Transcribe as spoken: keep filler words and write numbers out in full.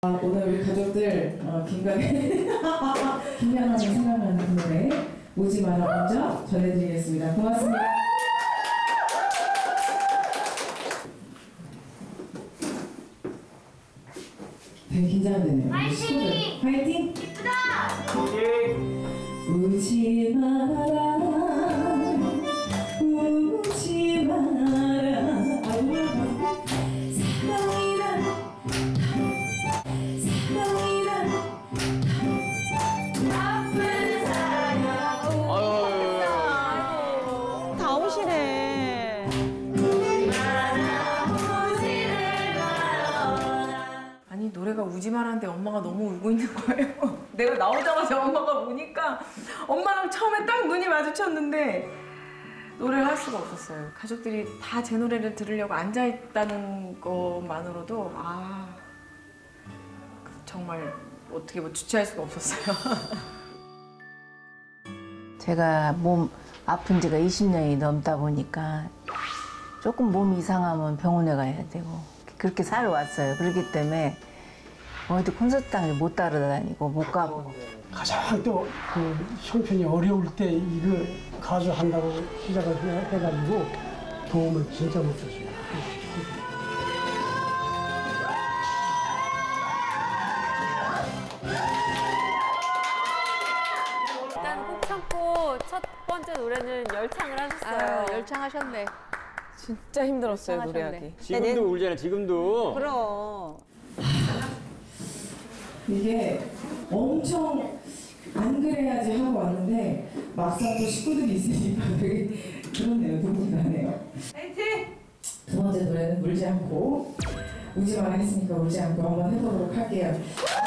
아, 오늘 우리 가족들 어, 김가게 김양하게 생각나는 그 노래 오지 마라 먼저 전해드리겠습니다. 고맙습니다. 되게 긴장되네요. 화이팅! 화이팅! 이쁘다! 오지 마라 오지 마라 사랑이란 사랑이란 아픈 사랑 아유, 다 오시네. 아니 노래가 우지 마라는데 엄마가 너무 울고 있는 거예요. 내가 나오자마자 엄마가 우니까 엄마랑 처음에 딱 눈이 마주쳤는데 노래를 할 수가 없었어요. 가족들이 다 제 노래를 들으려고 앉아있다는 것만으로도 아 정말 어떻게 뭐 주체할 수가 없었어요. 제가 몸 아픈 지가 이십 년이 넘다 보니까 조금 몸이 이상하면 병원에 가야 되고 그렇게 살아왔어요. 그렇기 때문에 어디 콘서트장에 못 따라다니고 못 가고. 가장 또 그 형편이 어려울 때 이거 가수 한다고 시작을 해- 해가지고 도움을 진짜 못 줬어요. 일단 꼭 참고 첫 번째 노래는 열창을 하셨어요. 아, 열창하셨네. 진짜 힘들었어요 하셨네. 노래하기. 지금도 울잖아, 지금도. 그럼. 이게 엄청 안 그래야지 하고 왔는데 막상 또 식구들이 있으니까 되게 그렇네요. 동기 나네요. 화이팅! 두 번째 노래는 울지 않고 우지 마라 했으니까 울지 않고 한번 해보도록 할게요.